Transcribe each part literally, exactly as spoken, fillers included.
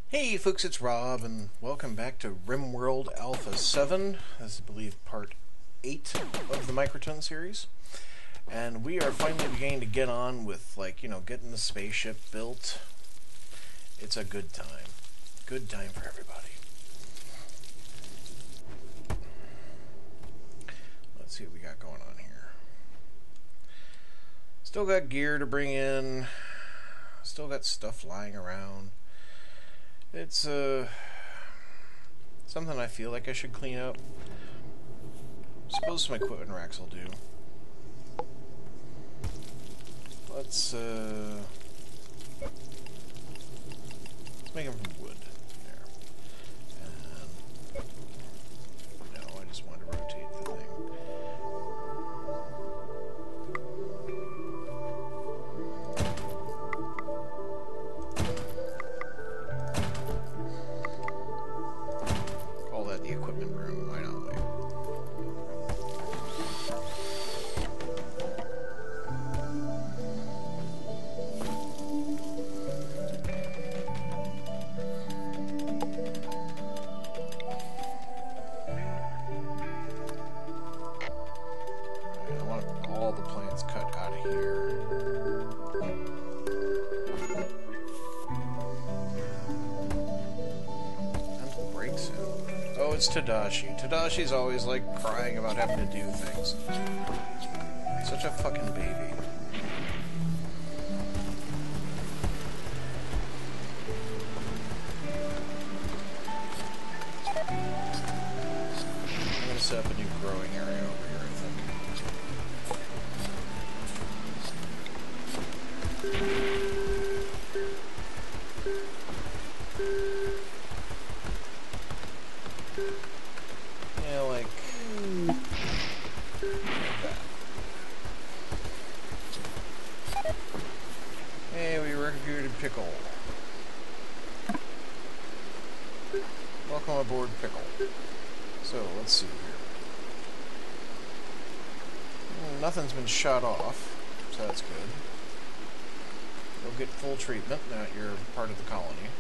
Hey folks, it's Rob, and welcome back to Rimworld Alpha seven. This is, I believe, part eight of the Microton series. And we are finally beginning to get on with, like, you know, getting the spaceship built. It's a good time. Good time for everybody. Let's see what we got going on here. Still got gear to bring in. Still got stuff lying around. It's uh, something I feel like I should clean up. Suppose some equipment racks will do. Let's uh, let's make them from wood. There. And no, I just wanted to rotate the thing. The equipment room, why not? I want all the plants cut out of here. Mental breakdown. Oh, it's Tadashi. Tadashi's always, like, crying about having to do things. Such a fucking baby. I'm gonna set up a new growing area over here, I think. Yeah, like, like that. Hey, we recruited Pickle. Welcome aboard, Pickle. So, let's see here. Well, nothing's been shot off, so that's good. You'll get full treatment now that you're part of the colony.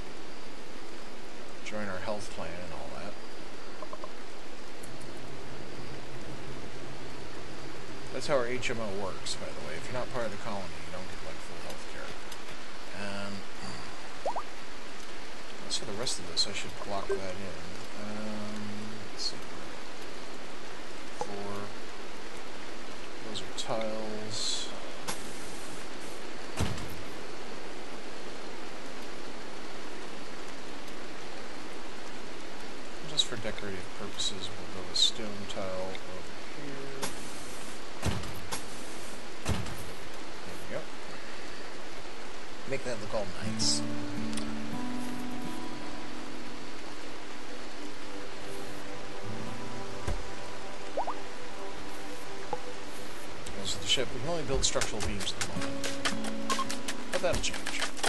Join our health plan and all that. That's how our H M O works, by the way. If you're not part of the colony, you don't get, like, full health care. And as for the rest of this, I should block that in. Um, let's see. Four. Those are tiles. Just for decorative purposes, we'll go with stone tile over here. There we go. Make that look all nice. This is the ship. We can only build structural beams at the moment, but that'll change.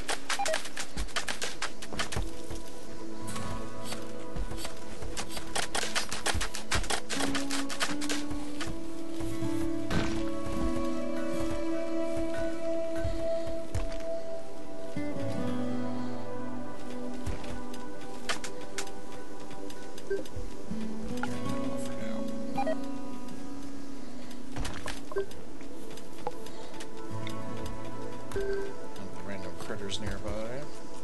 Nearby.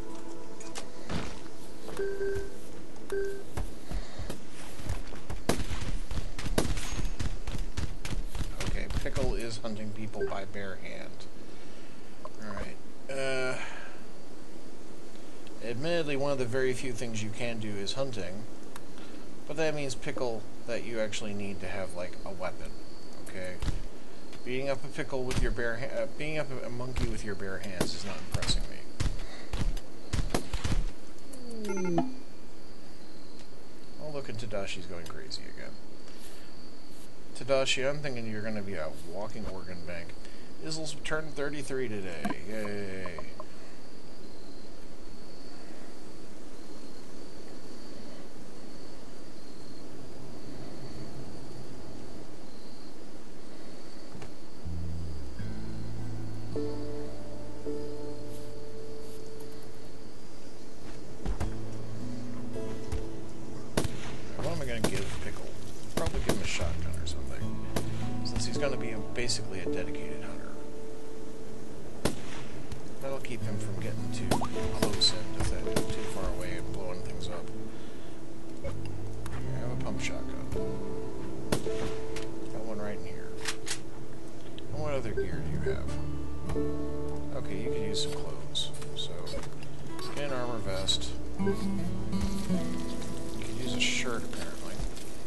Okay, Pickle is hunting people by bare hand. Alright. Uh, admittedly, one of the very few things you can do is hunting, but that means, Pickle, that you actually need to have, like, a weapon. Okay? Beating up a pickle with your bare ha uh, beating up a monkey with your bare hands is not impressing me. Oh, look at Tadashi's going crazy again. Tadashi, I'm thinking you're going to be a walking organ bank. Izzle's turned thirty-three today. Yay. give him a shotgun or something, since he's going to be a, basically a dedicated hunter. That'll keep him from getting too close and uh, too far away and blowing things up. Here, I have a pump shotgun. Got one right in here. And what other gear do you have? Okay, you could use some clothes. So, get an armor vest. You could use a shirt, apparently.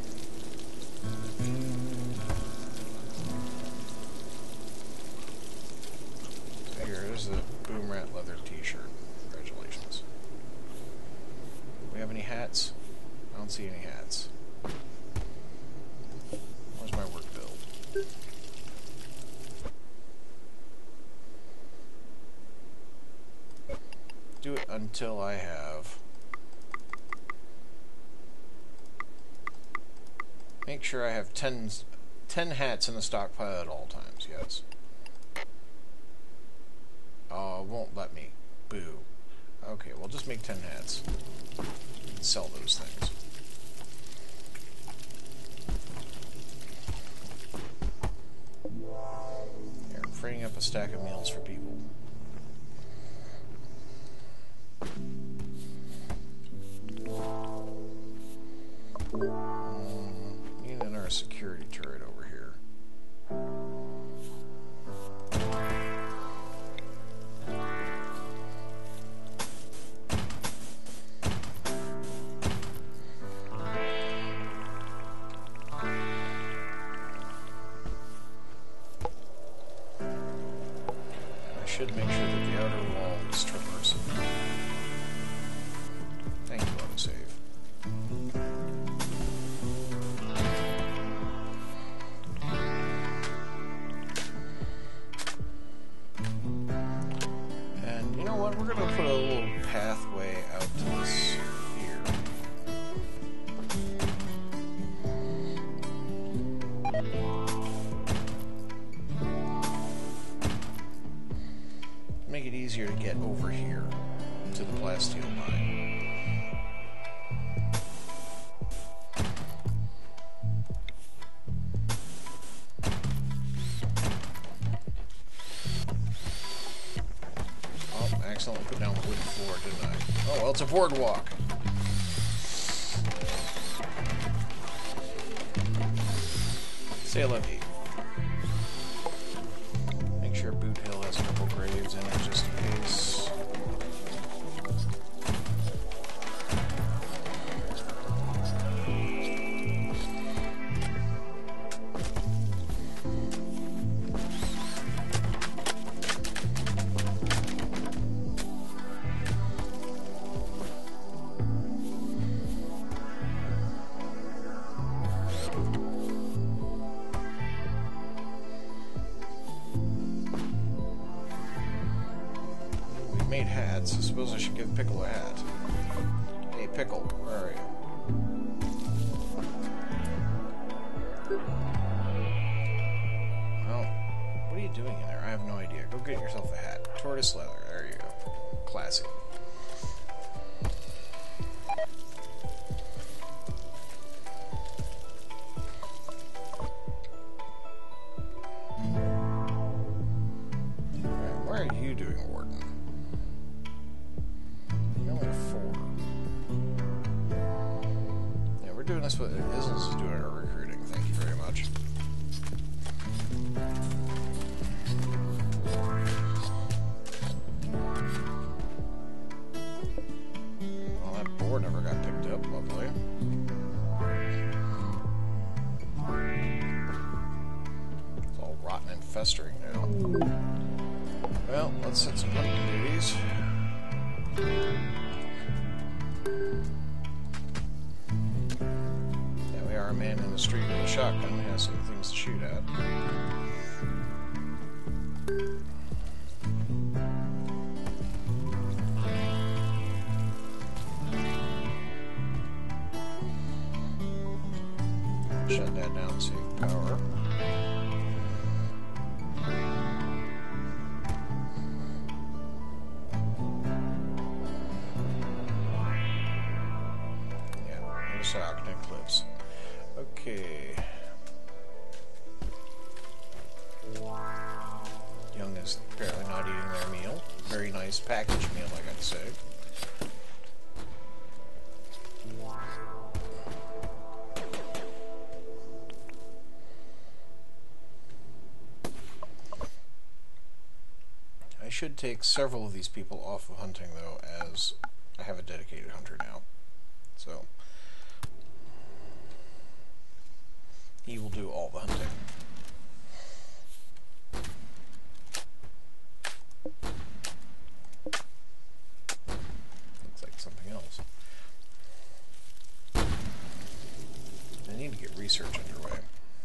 So here, there's the Boom Rat leather t-shirt. Congratulations. Do we have any hats? I don't see any hats. Where's my work build? Do it until I have. Make sure I have ten, ten hats in the stockpile at all times, yes. Oh, it won't let me. Boo. Okay, well just make ten hats. And sell those things. Here, I'm freeing up a stack of meals for people. Um, need another security turret over here. I should make sure that the outer wall is traversable. Thank you, autosave. And you know what? We're going to put a little pathway out to this here. Make it easier to get over here to the plasteel mine. Oh, I accidentally put down the wooden floor, didn't I? Oh, well, it's a boardwalk. Say la vie. Make sure Boot Hill has a couple graves in it just in case. Made hats. I suppose I should give Pickle a hat. Hey, Pickle, where are you? Well, what are you doing in there? I have no idea. Go get yourself a hat. Tortoise leather. There you go. Classy. Alright, what are you doing, Warden? Doing this, what Izzles is doing our recruiting. Thank you very much. Well, that board never got picked up. Lovely. It's all rotten and festering now. Well, let's set some hunting duties. A man in the street with a shotgun has some things to shoot at. Shut that down and save power. Yeah, there's Octane Cliffs. Okay. Young is apparently not eating their meal. Very nice packaged meal, I gotta say. I should take several of these people off of hunting, though, as I have a dedicated hunter now. So he will do all the hunting. Looks like something else. I need to get research underway.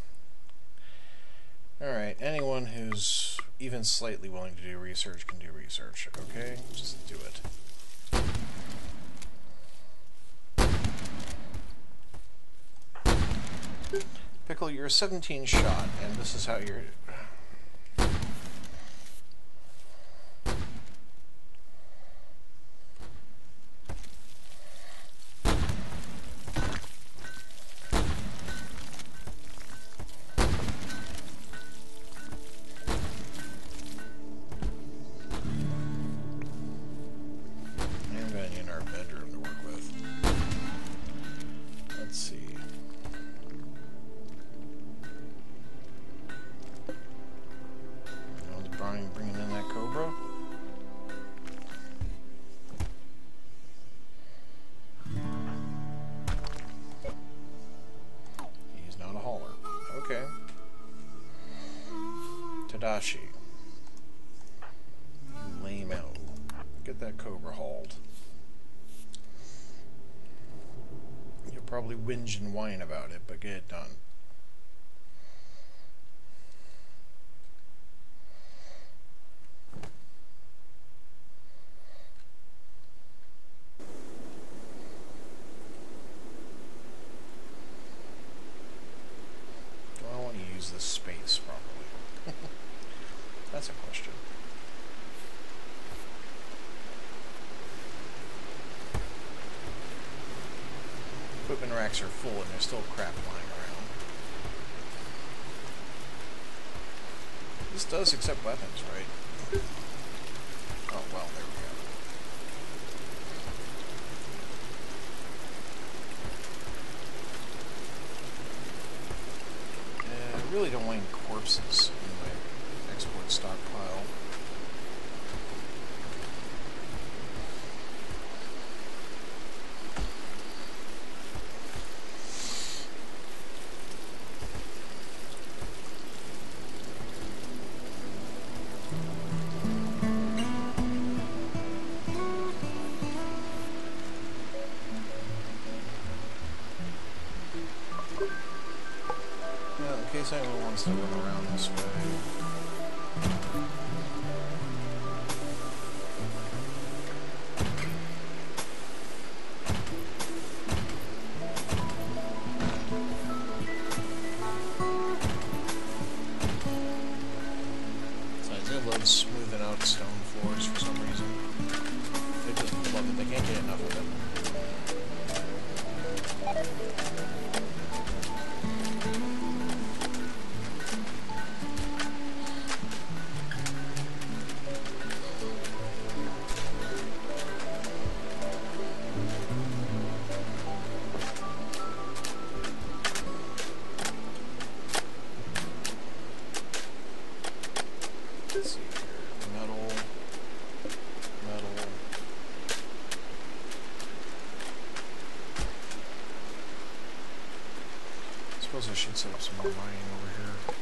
Alright, anyone who's even slightly willing to do research can do research, okay? Just do it. Pickle, you're a seventeen shot, and this is how you're... Tadashi. Lame-o. Get that cobra hauled. You'll probably whinge and whine about it, but get it done. Do I want to use this space properly? That's a question. Equipment racks are full and there's still crap lying around. This does accept weapons, right? Oh, well, there we go. Uh, I really don't want any corpses in my export stockpile. In case anyone wants to run around this way. I love smoothing out stone floors for some reason. They just love it. They can't get enough of it. Let's see here. Metal. Metal. I suppose I should set up some more mining over here.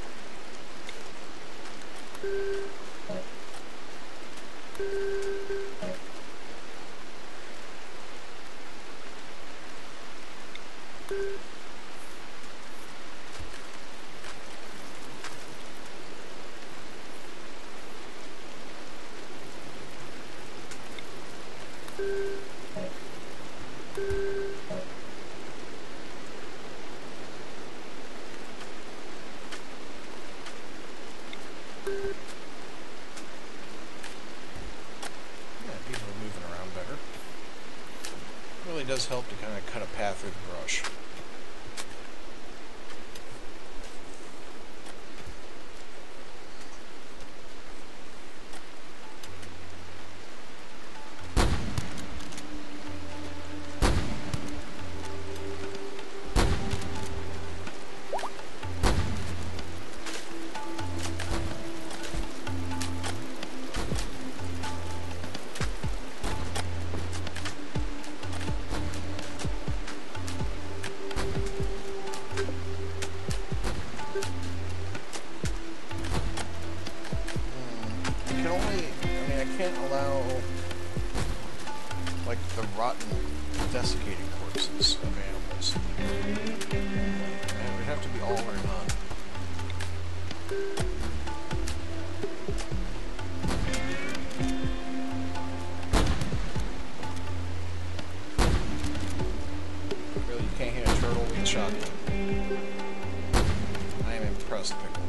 Does help to kind of cut a path through the brush. allow, like, the rotten, desiccated corpses of animals. It would have to be all or none. Really, you can't hit a turtle with a shotgun. I am impressed, Pickle.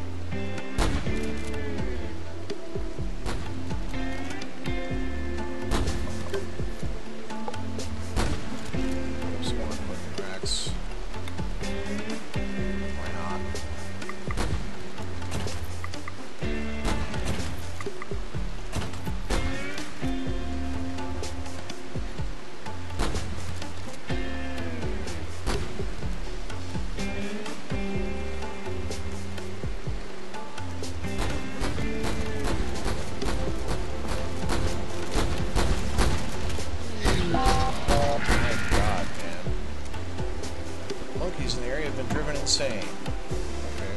Insane. Okay.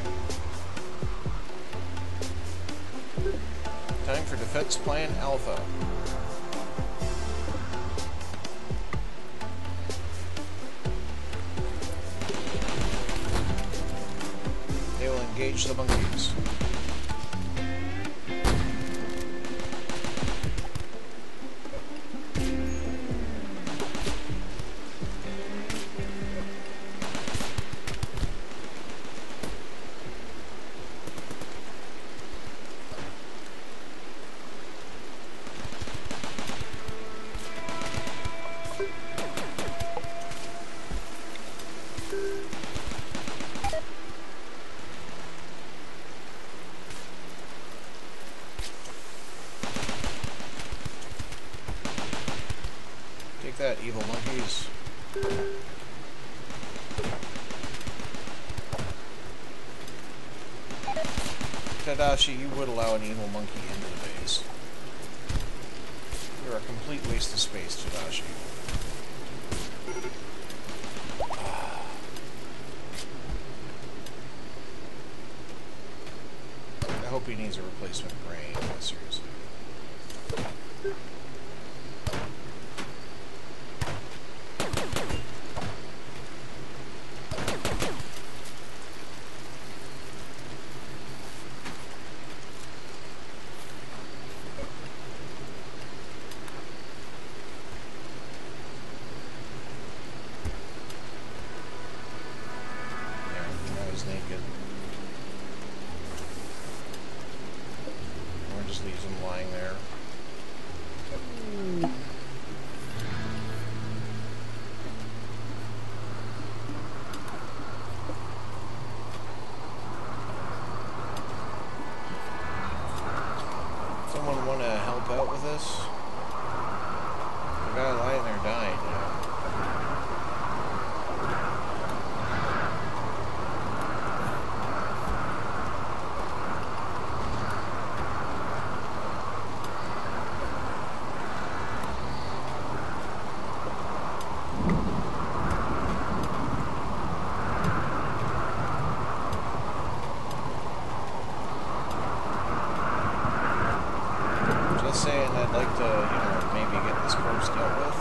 Time for Defense Plan Alpha. They will engage the monkeys. Take that, evil monkeys. Tadashi, you would allow an evil monkey into the base. You're a complete waste of space, Tadashi. I hope he needs a replacement brain, seriously. Naked. Or just leaves him lying there. Someone want to help out with this? The guy lying there died, you know. Saying I'd like to, you know, maybe get this corpse dealt with.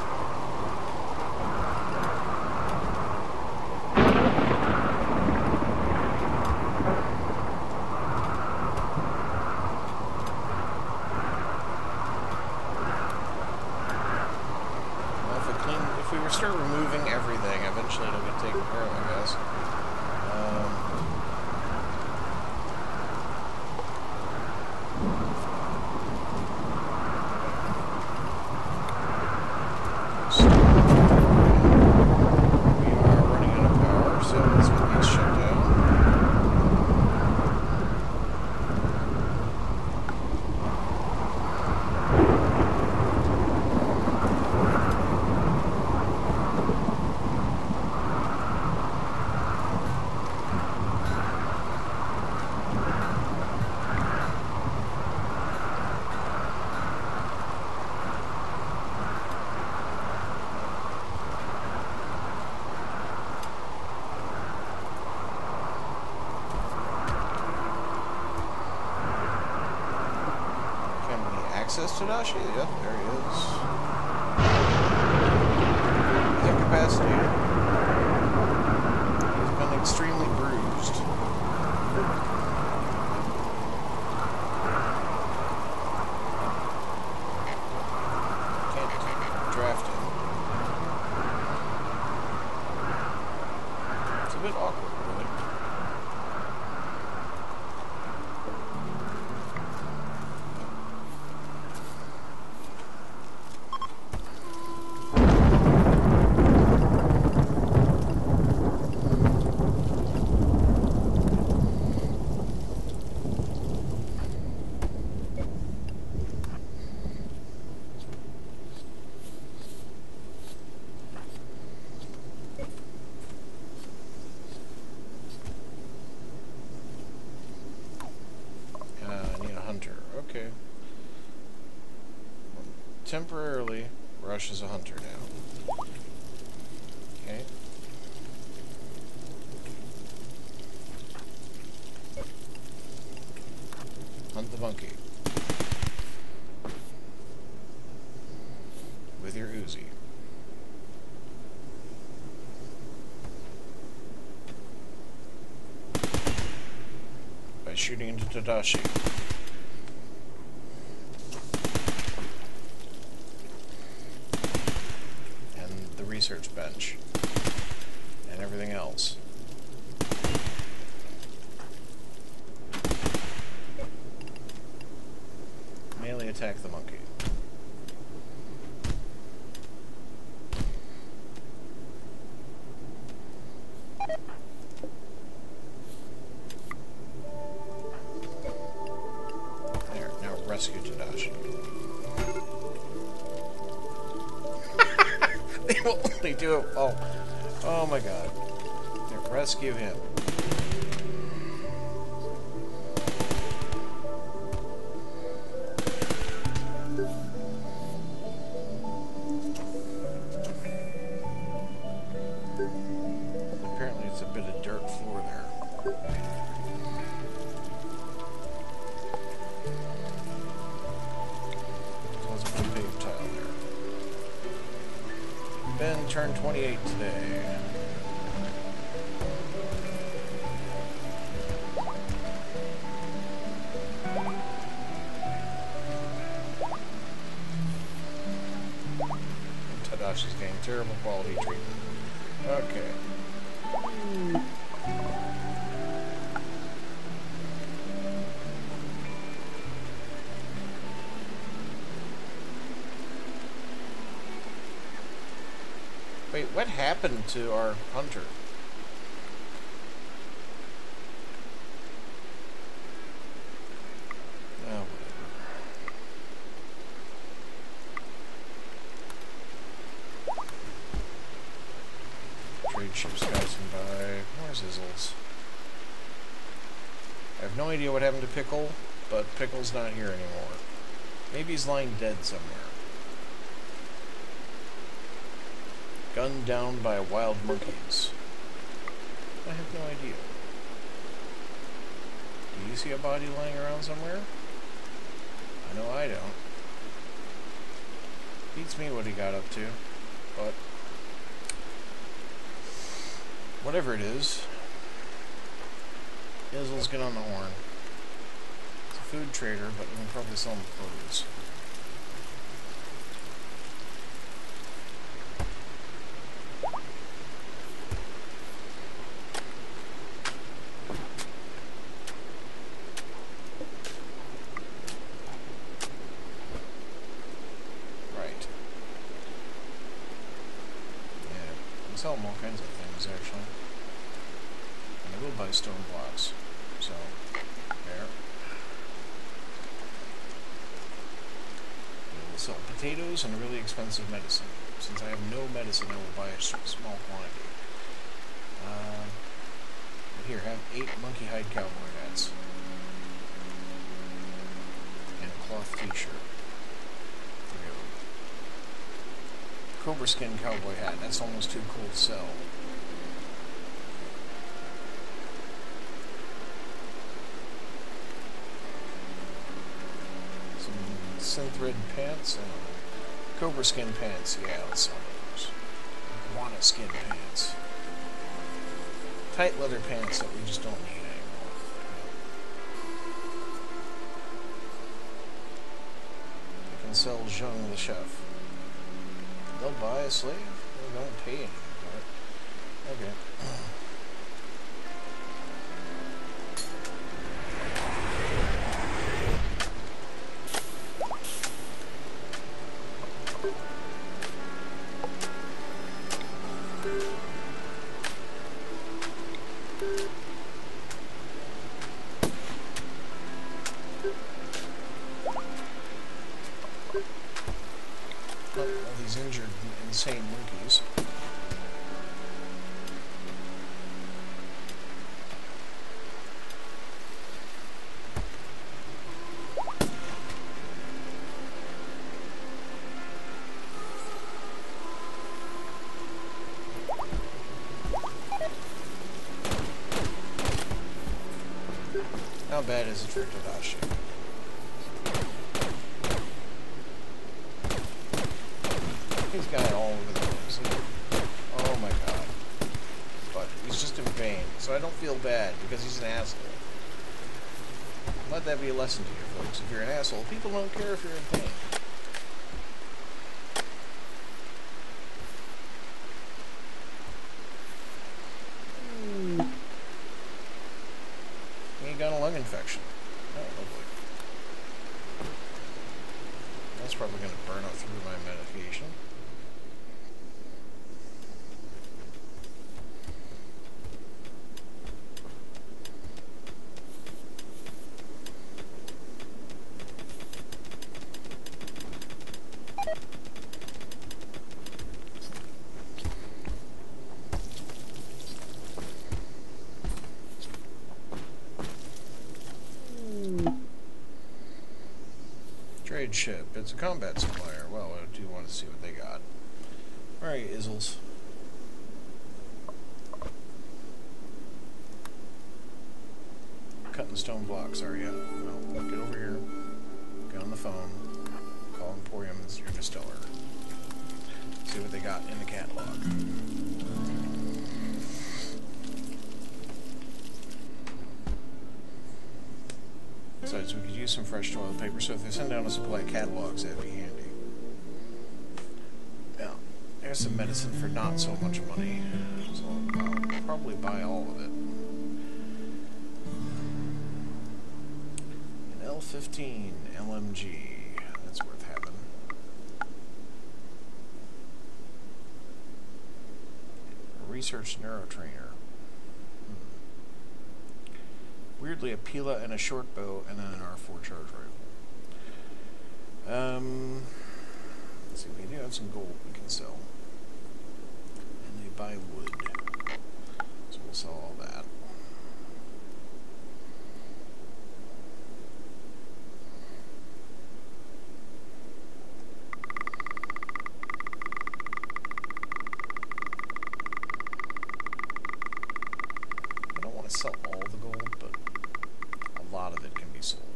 Well, if we clean, if we start removing everything, eventually it'll get taken care of, I guess. Um, access to Dashi? Yep, there he is. He's incapacitated. He's been extremely bruised. Can't draft him. It's a bit awkward, really. Okay. Temporarily, Rush is a hunter now. Okay. Hunt the monkey. With your Uzi. By shooting into Tadashi. Research bench and everything else. Melee attack the monkey. There, now rescue Tadashi. They will only do it. Oh, oh my God! Here, rescue him. Apparently, it's a bit of dirt floor there. So let's put a paved tile there. Ben turned twenty-eight today. Tadashi's getting terrible quality treatment. Okay. Wait, what happened to our hunter? Oh, whatever. Trade ships passing by. Where's Izzles? I have no idea what happened to Pickle, but Pickle's not here anymore. Maybe he's lying dead somewhere. Gunned down by wild monkeys. I have no idea. Do you see a body lying around somewhere? I know I don't. Beats me what he got up to, but whatever it is, Izzles, get on the horn. It's a food trader, but we can probably sell him clothes. Sell them all kinds of things, actually. And I will buy stone blocks. So, there. I will sell potatoes and a really expensive medicine. Since I have no medicine, I will buy a small quantity. Uh, but here, have eight monkey hide cowboy hats. And a cloth t-shirt. Cobra skin cowboy hat. That's almost too cool to sell. Some synthred pants and cobra skin pants. Yeah, let's sell those. Iguana skin pants. Tight leather pants that we just don't need anymore. I can sell Zheng the chef. They'll buy a slave? They don't pay anything for it. Okay. All these injured, insane monkeys. How bad is it for Tadashi? He's got it all over the place. Oh my god. But he's just in pain, so I don't feel bad because he's an asshole. Let that be a lesson to you folks. If you're an asshole, people don't care if you're in pain. He got a lung infection. Oh, lovely. That's probably going to burn up through my medication. Trade ship. It's a combat supplier. Well, I do want to see what they got. Alright, Izzles. Cutting stone blocks, are you? Well, get over here. Get on the phone. Call Emporium as your distiller. See what they got in the catalog. Besides, we could use some fresh toilet paper, so if they send down a supply of catalogs, that'd be handy. Now, there's some medicine for not so much money, so I'll probably buy all of it. An L fifteen L M G, that's worth having. A research neurotrainer. Weirdly, a Pila and a short bow, and then an R four charge rifle. Um, let's see, we do have some gold we can sell. And they buy wood. So we'll sell all that. I don't want to sell all the gold, but a lot of it can be sold.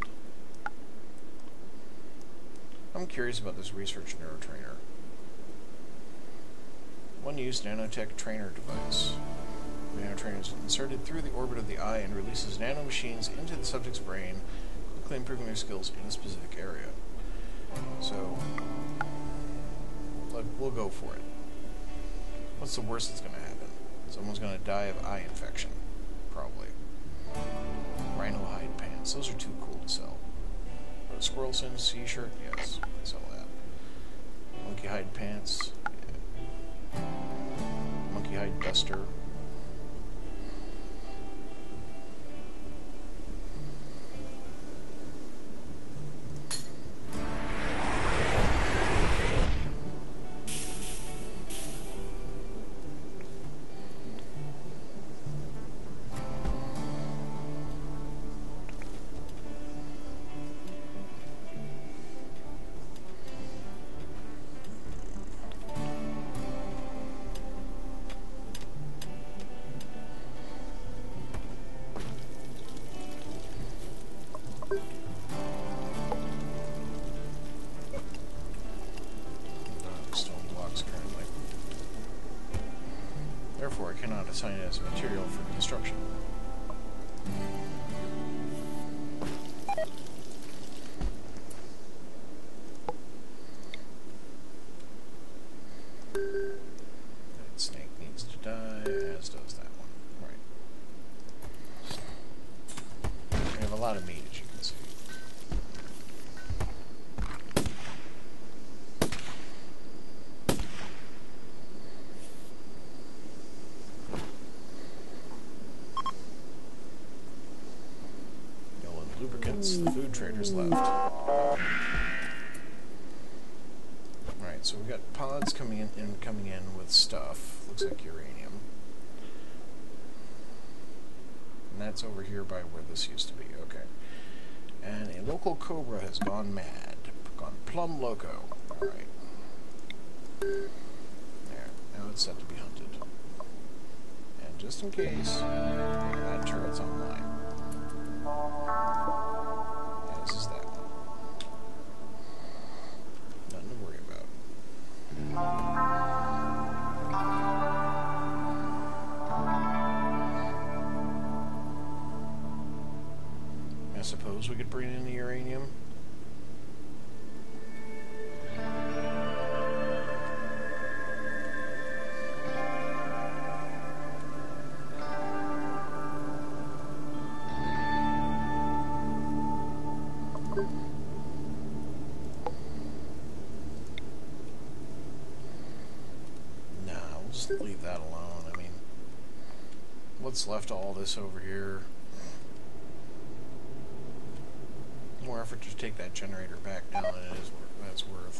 I'm curious about this research neurotrainer. One-use nanotech trainer device. The nanotrainer is inserted through the orbit of the eye and releases nanomachines into the subject's brain, quickly improving their skills in a specific area. So, look, we'll go for it. What's the worst that's going to happen? Someone's going to die of eye infection. Probably. Rhino hide pants. Those are too cool to sell. But squirrel skin C-shirt? Yes. Sell that. Monkey hide pants? Yeah. Monkey hide duster? therefore I cannot assign it as material for destruction. That snake needs to die, as does that one. Right. We have a lot of meat, as you can see. Lubricants, the food traders left. Alright, so we got pods coming in, in coming in with stuff. Looks like uranium. And that's over here by where this used to be, okay. And a local cobra has gone mad. Gone plumb loco. Alright. There. Now it's set to be hunted. And just in case, that turret's online. Yeah, this is that one. Nothing to worry about. I suppose we could bring in the uranium. Leave that alone. I mean, what's left of all this over here? More effort to take that generator back down than it is that's worth.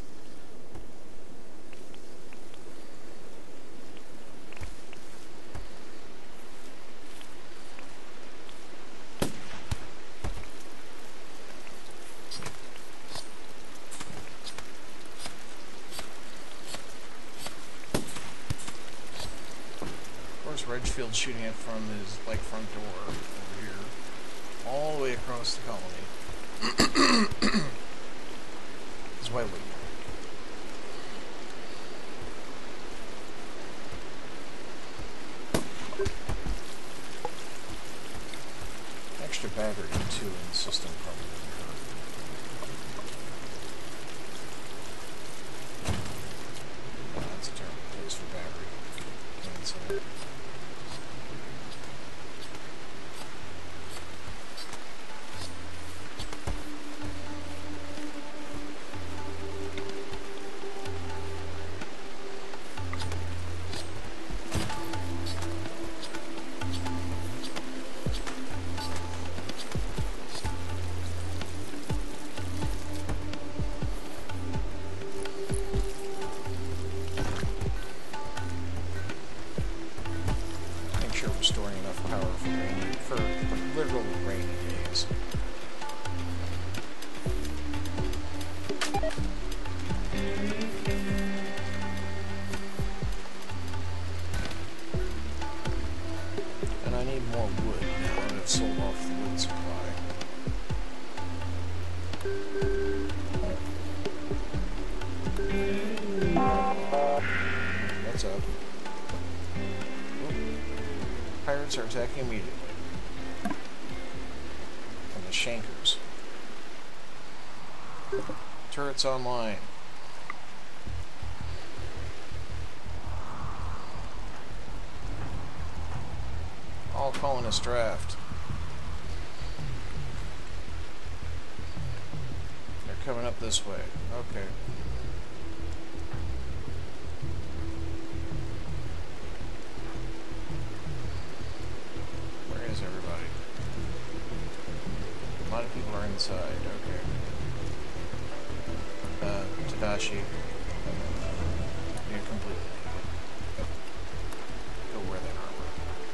Redfield's shooting it from his like front door over here, all the way across the colony. It's why we. Extra battery too in the system probably wouldn't hurt. Oh, that's a terrible place for battery. Can't say. Storing enough power for rainy, for literal rainy days. And I need more wood now that I've sold off the wood supply. What's up? Pirates are attacking immediately. From the Shankers. Turrets online. All colonists draft. They're coming up this way. Okay. Everybody. A lot of people are inside, okay. Uh, Tadashi. You're completely naked. Go wear that armor.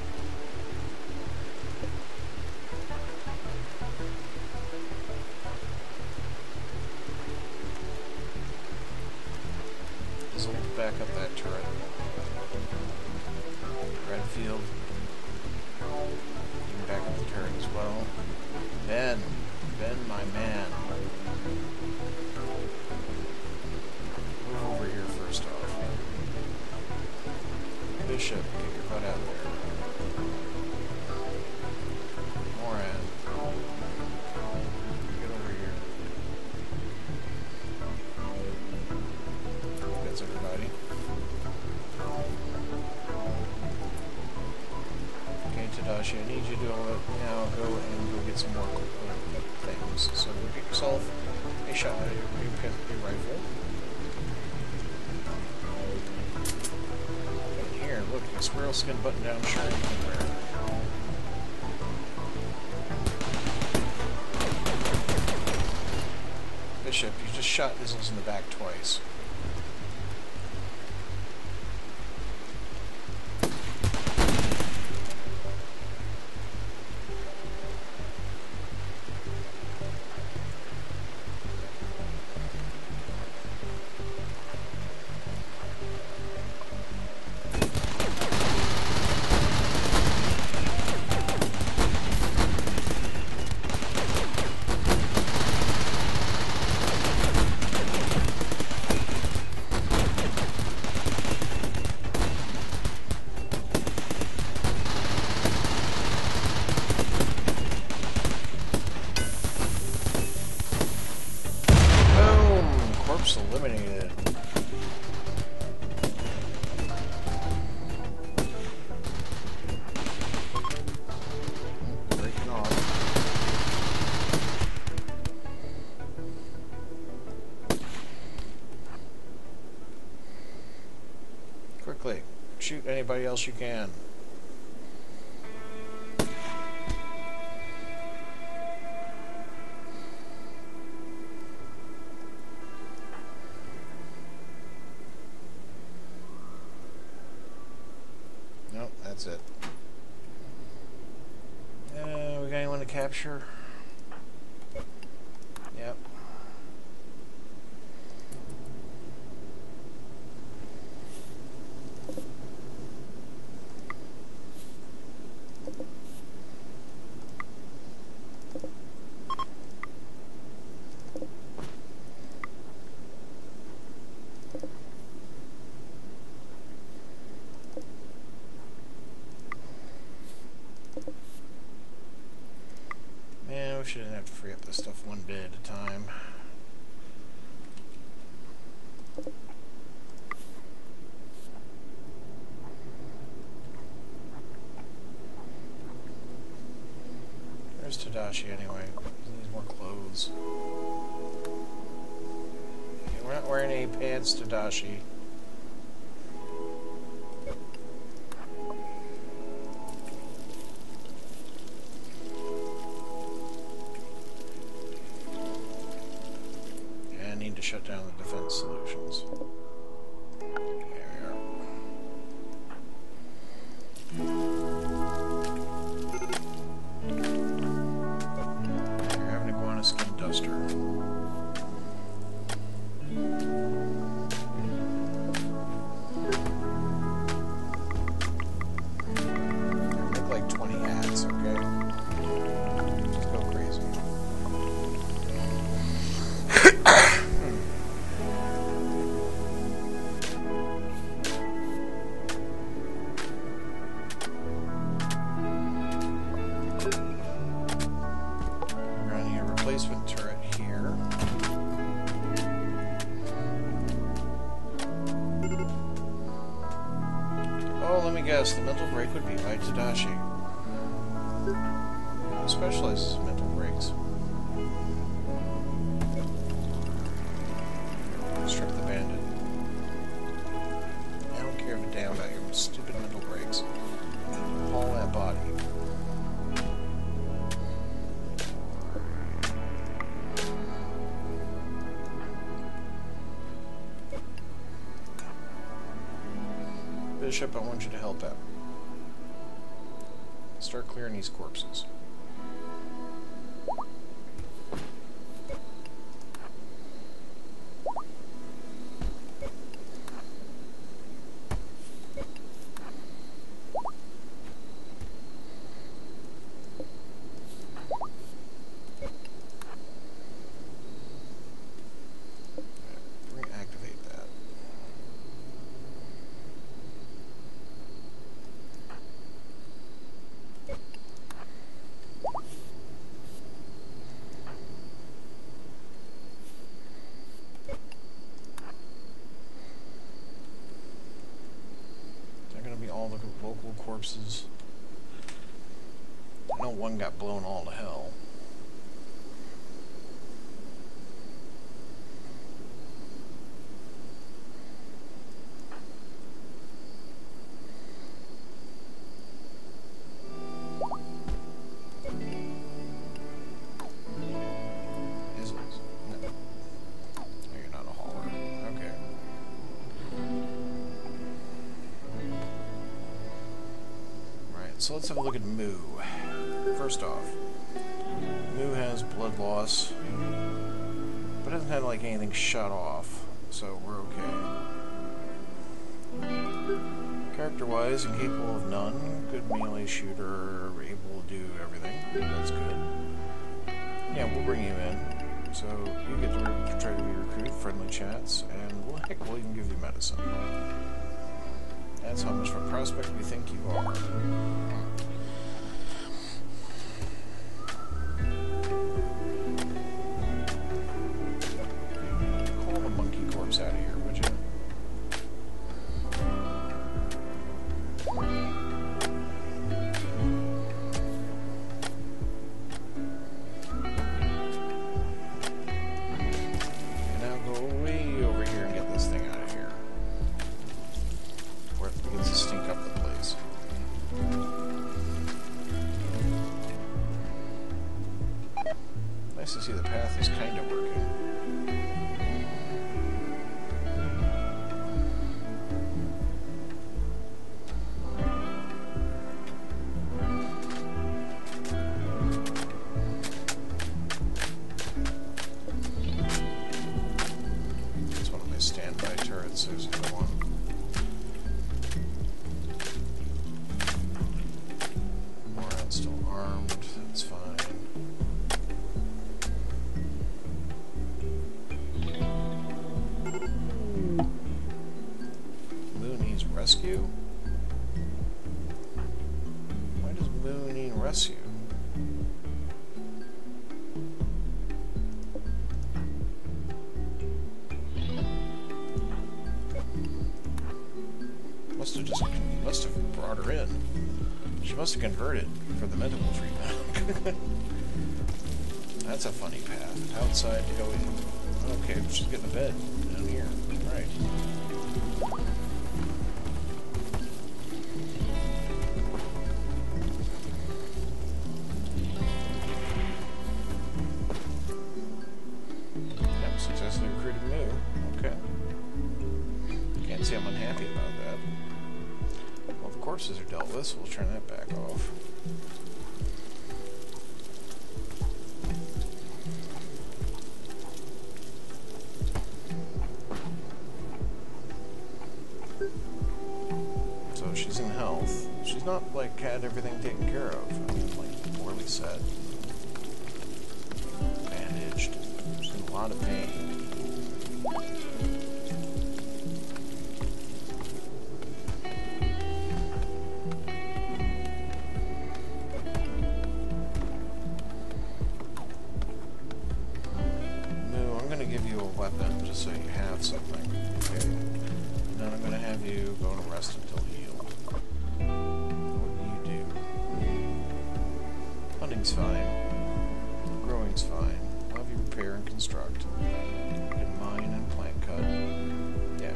This will back up that turret. Redfield. You can back up the turret as well. Ben. Ben, my man. Move over here first off. Bishop, get your about out there? Moran. Get over here. That's everybody. Okay, Tadashi, I need you to uh, now go and go get some more uh, things. So go get yourself a shot, a, a, a rifle. And here, look, a squirrel skin button-down shirt you can wear. Bishop, you just shot Izzles in the back twice. Eliminated. Breaking off. Quickly, shoot anybody else you can. That's it. Uh, we got anyone to capture? Yep. Man, we shouldn't have to free up this stuff one bit at a time. There's Tadashi anyway. He needs more clothes. Yeah, we're not wearing any pants, Tadashi. To shut down the defense solutions. There we are. You're having an iguana skin duster. Make like twenty hats, okay? Just go crazy. Replacement turret here. Oh, let me guess. The mental break would be by Tadashi. Who specializes in mental breaks? Strip the bandit. I don't care if a damn about your stupid mental breaks. Haul that body. Bishop, I want you to help out. Start clearing these corpses. local, local corpses. I know one got blown all to hell. So let's have a look at Moo. First off, Moo has blood loss, but hasn't had like anything shut off, so we're okay. Character-wise, incapable of none, good melee shooter, able to do everything. That's good. Yeah, we'll bring you in. So you get to re try to re-recruit, friendly chats, and well, heck, we'll even give you medicine. That's how much of a prospect we think you are. Call the monkey corpse out of here, would you? And now go way over here and get this thing out of here. Where it begins to stink up the place. Nice to see the path is kind of working. That's one of my standby turrets. There's another one. Still armed, that's fine. Moo needs rescue? Why does Moo need rescue? Must have just must have brought her in. She must have converted for the medical treatment. That's a funny path. Outside to go in. Okay, she's getting a bed down here. Alright. Yep, successfully recruited Moo. Okay. Can't say I'm unhappy about that. Well, the corpses are dealt with, so we'll turn that back off. So she's in health. She's not, like, had everything taken care of. I mean, like, poorly set. Bandaged. She's in a lot of pain. Weapon, just so you have something. Okay. And then I'm going to have you go to rest until healed. What do you do? Hunting's fine. Growing's fine. I'll have you repair and construct. And mine and plant cut. Yeah.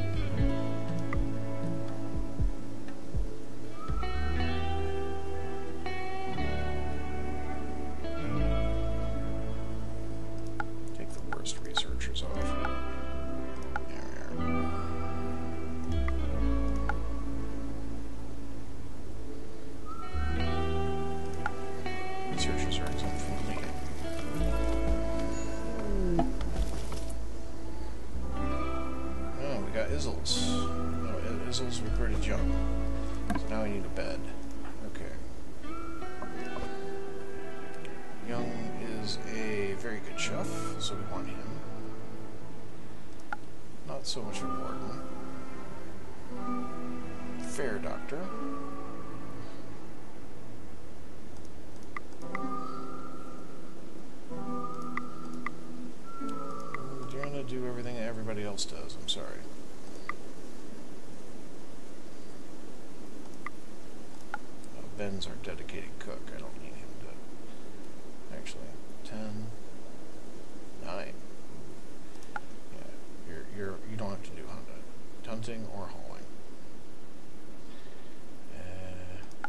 Researchers off. There we are. Researchers are exempt from leading. Oh, we got Izzles. No, Izzles recruited Young. So now we need a bed. Okay. Young is a very good chef, so we want him. Not so much a warden. Fair doctor. You're gonna do everything that everybody else does, I'm sorry. Ben's our dedicated cook. I don't need him to... Actually, ten, nine. Yeah, you're, you're, you don't have to do hunt, hunting or hauling. Uh,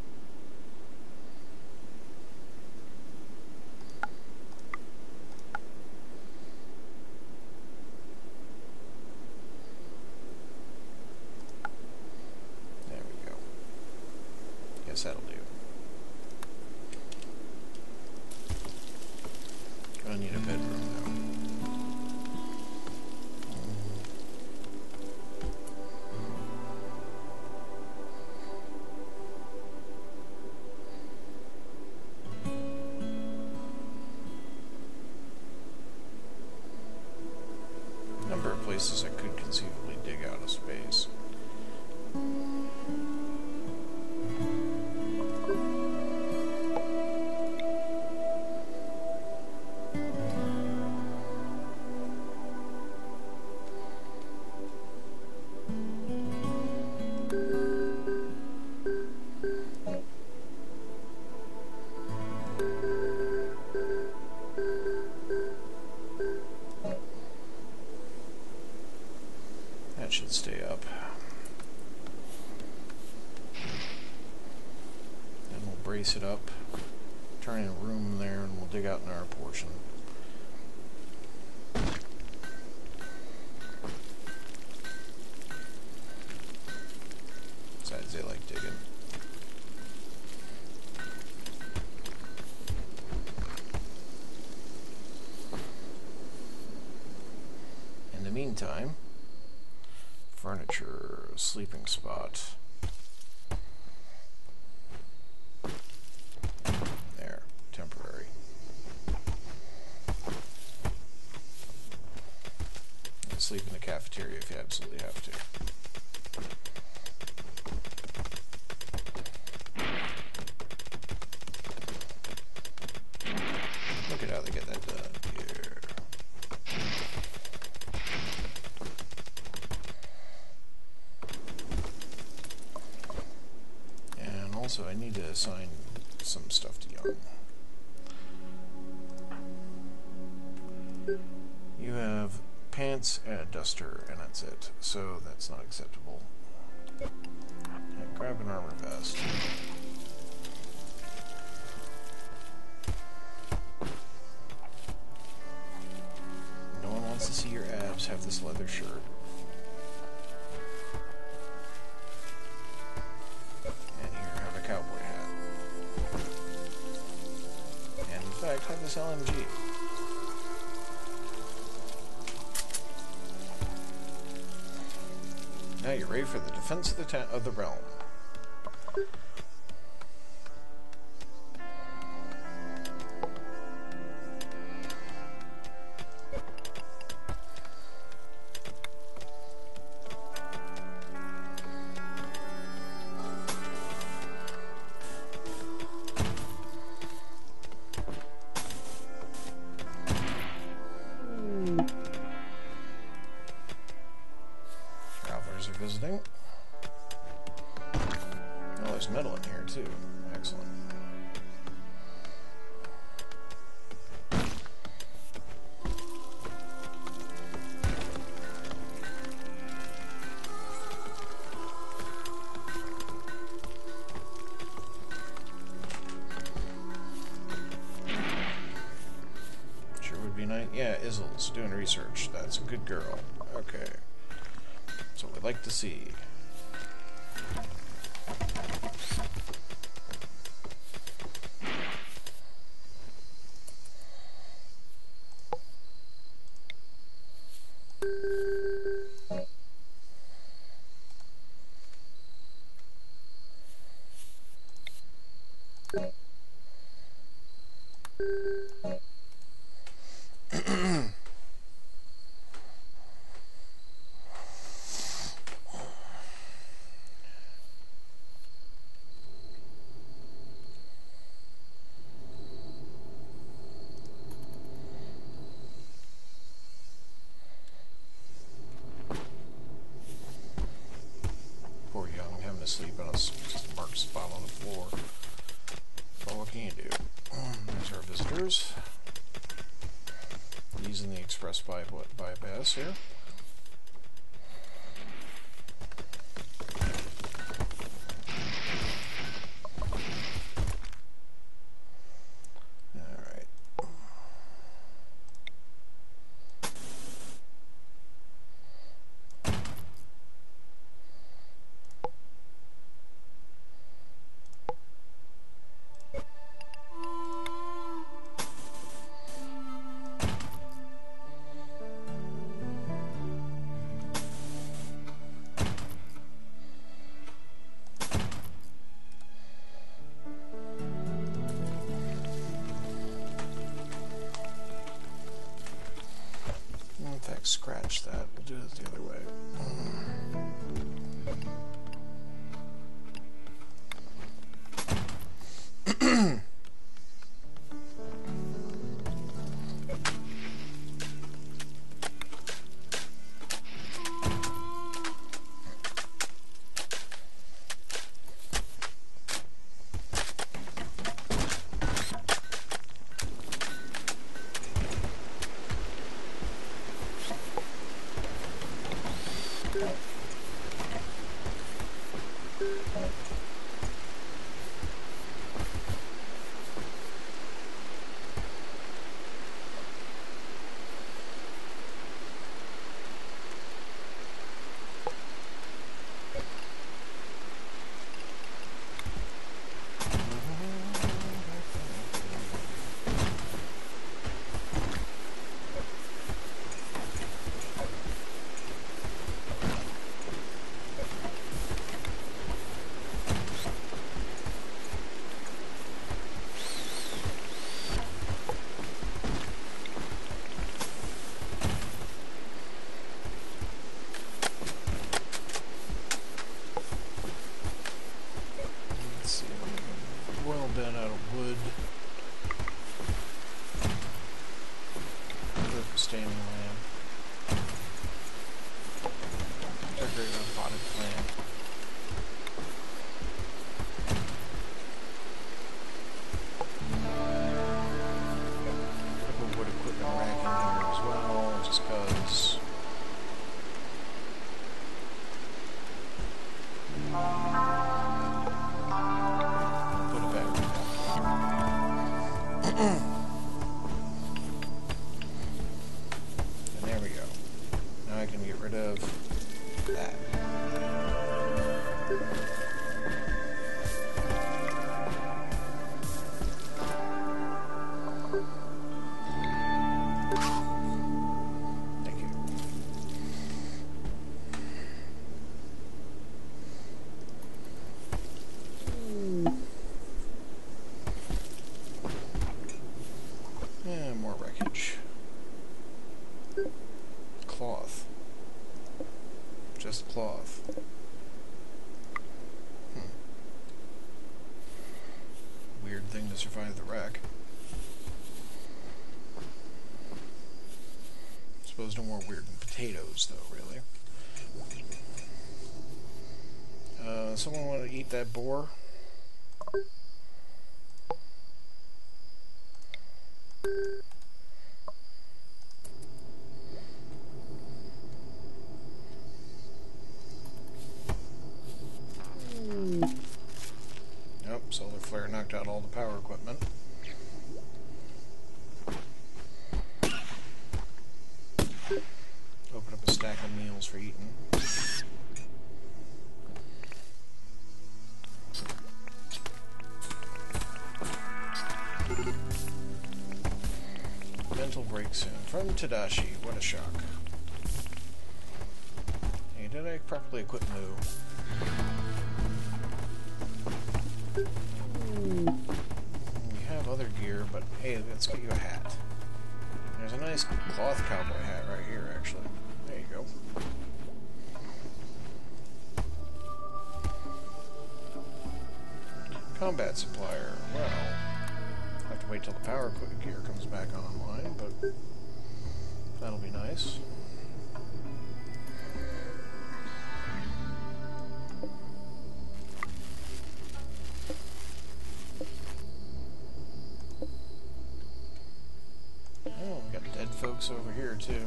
there we go. Guess that'll do. I need a bedroom though. Number of places I could conceivably dig out of space. Should stay up. Then we'll brace it up, turn in a room there, and we'll dig out in our portion. Besides, they like digging. In the meantime, furniture, sleeping spot. There, temporary. And sleep in the cafeteria if you absolutely have to. Look at how they get that done here. So I need to assign some stuff to Young. You have pants and a duster, and that's it. So that's not acceptable. And grab an armor vest. No one wants to see your abs. Have this leather shirt. Cowboy hat. And in fact, have this L M G. Now you're ready for the defense of the ta of the realm. Visiting. Oh, there's metal in here too. Excellent. Sure would be nice. Yeah, Izzle's doing research. That's a good girl. Okay. That's what we'd like to see. them asleep on a s- just a marked spot on the floor. But what can you do? There's our visitors. Using the express by bypass here. Scratch that. We'll do it the other way. Just cloth. Hmm. Weird thing to survive the wreck. Suppose no more weird potatoes, though, really. Uh, someone want to eat that boar? Solar flare knocked out all the power equipment. Open up a stack of meals for eating. Mental break soon. From Tadashi. What a shock. Hey, did I properly equip Moo? You have other gear, but hey, let's get you a hat. There's a nice cloth cowboy hat right here, actually. There you go. Combat supplier. Well, I'll have to wait till the power gear comes back online, but that'll be nice. tropics over here too.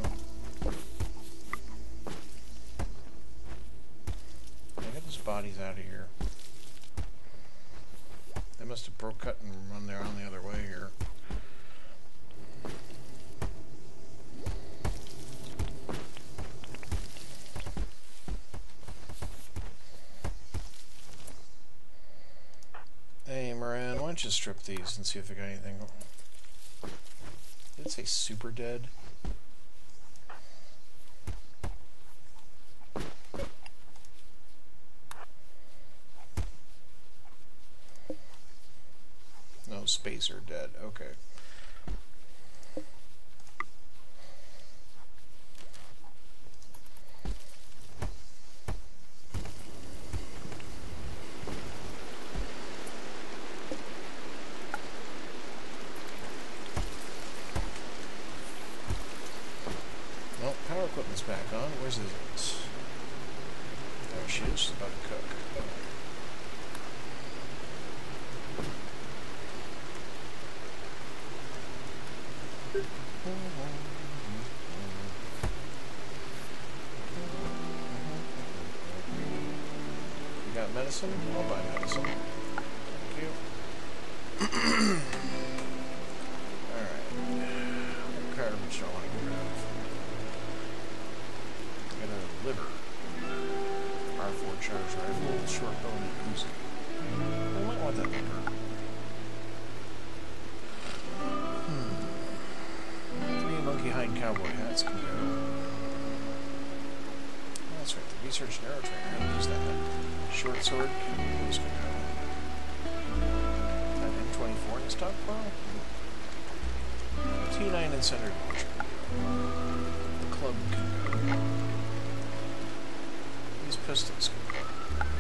Get those bodies out of here. They must have broke cut and run there on the other way here. Hey Moran, why don't you strip these and see if they got anything? Did it say super dead? No, spacer dead. Okay. Well, power equipment's back on. Where's it? There she is. She's about to cook. You got medicine? I'll buy medicine. Thank you. Alright. What garbage do I want to get rid of? I got a liver. R four charge rifle, short bow, and Uzi. I might want that liver. Monkey hide cowboy hats can go. Oh, that's right, the research narrow trainer. I use that. Short sword, those can go. That M twenty-four in the stockpile? T nine and center launcher. The club can go. These pistols can go.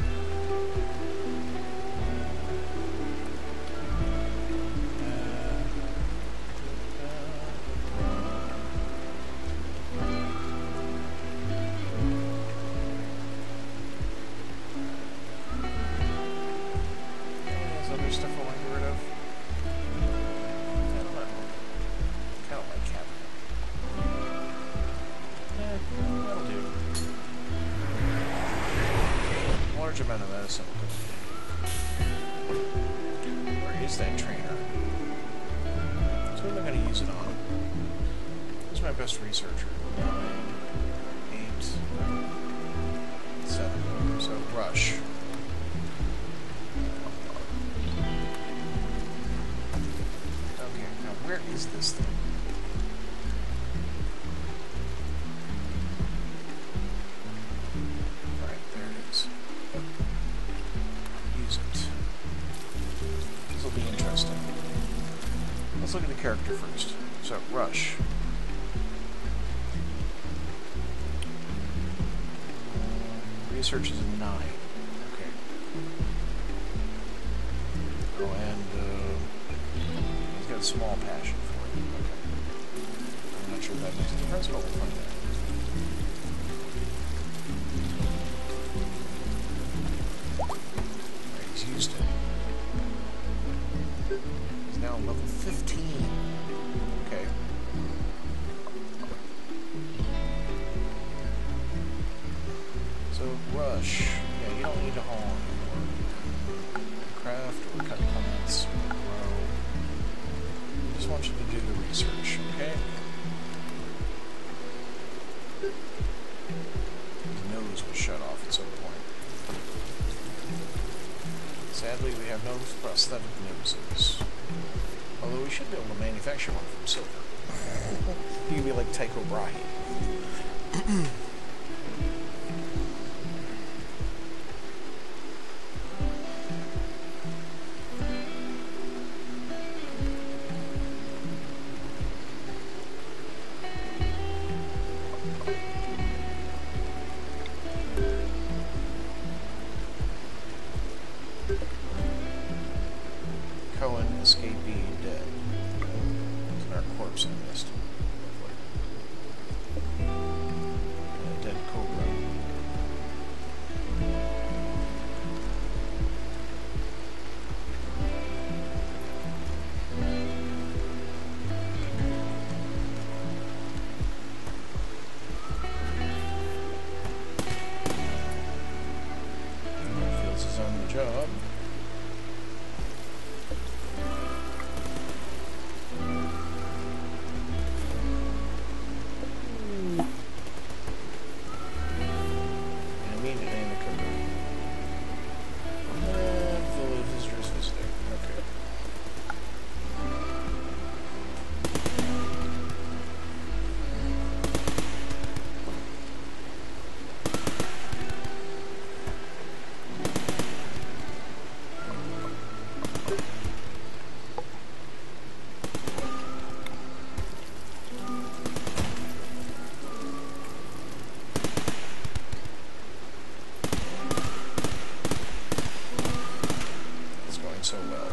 Amount of medicine. Where is that trainer? So what am I going to use it on? Who's my best researcher? Nine, eight, seven. So rush. Okay, now where is this thing? Let's look at the character first. So, Rush. Research is a nine. Okay. Oh, and uh, he's got a small passion for it. Okay. I'm not sure if that makes a difference, but we'll find out. Right, he's used it. Now level fifteen. Okay. So rush. Yeah, you don't need to haul anymore. Craft or cut plants or grow. I just want you to do the research, okay? His nose was shut off at some point. Sadly, we have no prosthetic noses. Although we should be able to manufacture one from silver. You could be like Tycho Brahe. Cohen, escapee, dead. It's in our corpse list. A dead cobra. on the job. And immediately in the cooker. And full of visitors visiting. Okay. So well.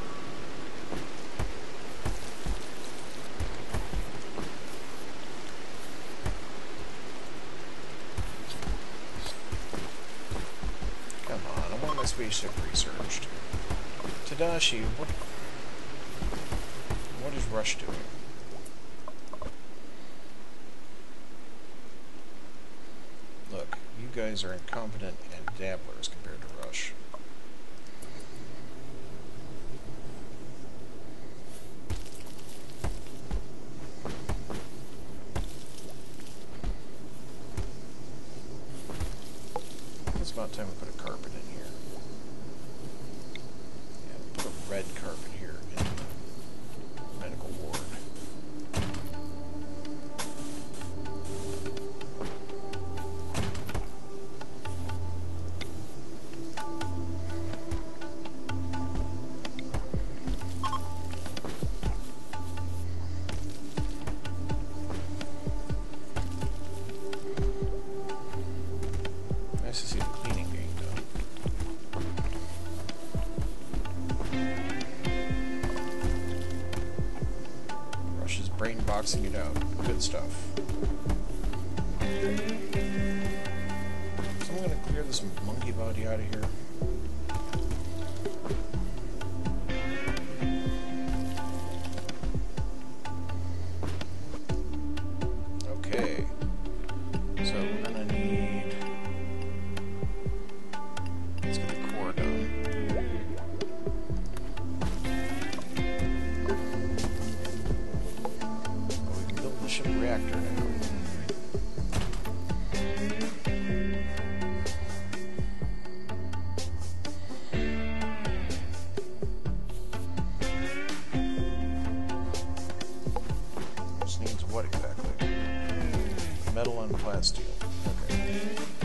Come on, I want my spaceship researched. Tadashi, what what is Rush doing? Look, you guys are incompetent and dabblers compared to Rush. It's about time we put a carpet in here. Yeah, put a red carpet here in the medical ward. Nice to see the cleaning being done. Rush is brain boxing it out. Good stuff. So I'm gonna clear this monkey body out of here. Okay. So we're gonna need let's get the core done. Oh, we can build the ship reactor now. This needs what exactly? Metal and plasteel. Okay.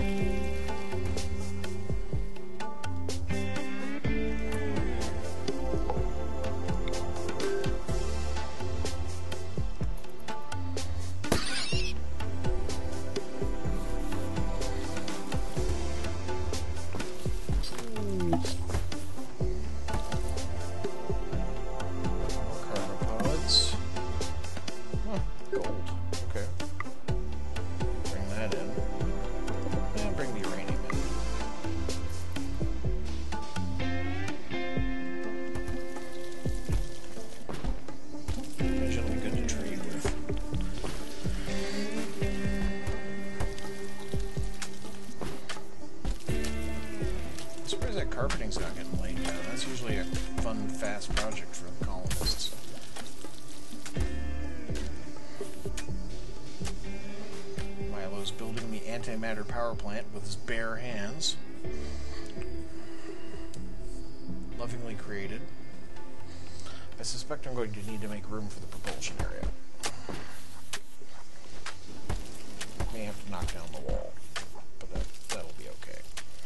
Carpeting's not getting laid down. That's usually a fun, fast project for the colonists. Milo's building the antimatter power plant with his bare hands. Lovingly created. I suspect I'm going to need to make room for the propulsion area. May have to knock down the wall, but that, that'll be okay.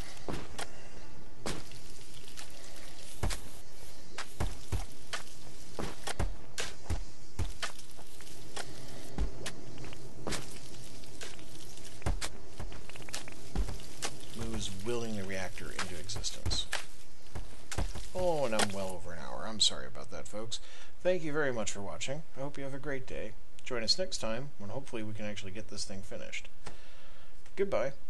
Willing the reactor into existence. Oh, and I'm well over an hour. I'm sorry about that, folks. Thank you very much for watching. I hope you have a great day. Join us next time when hopefully we can actually get this thing finished. Goodbye.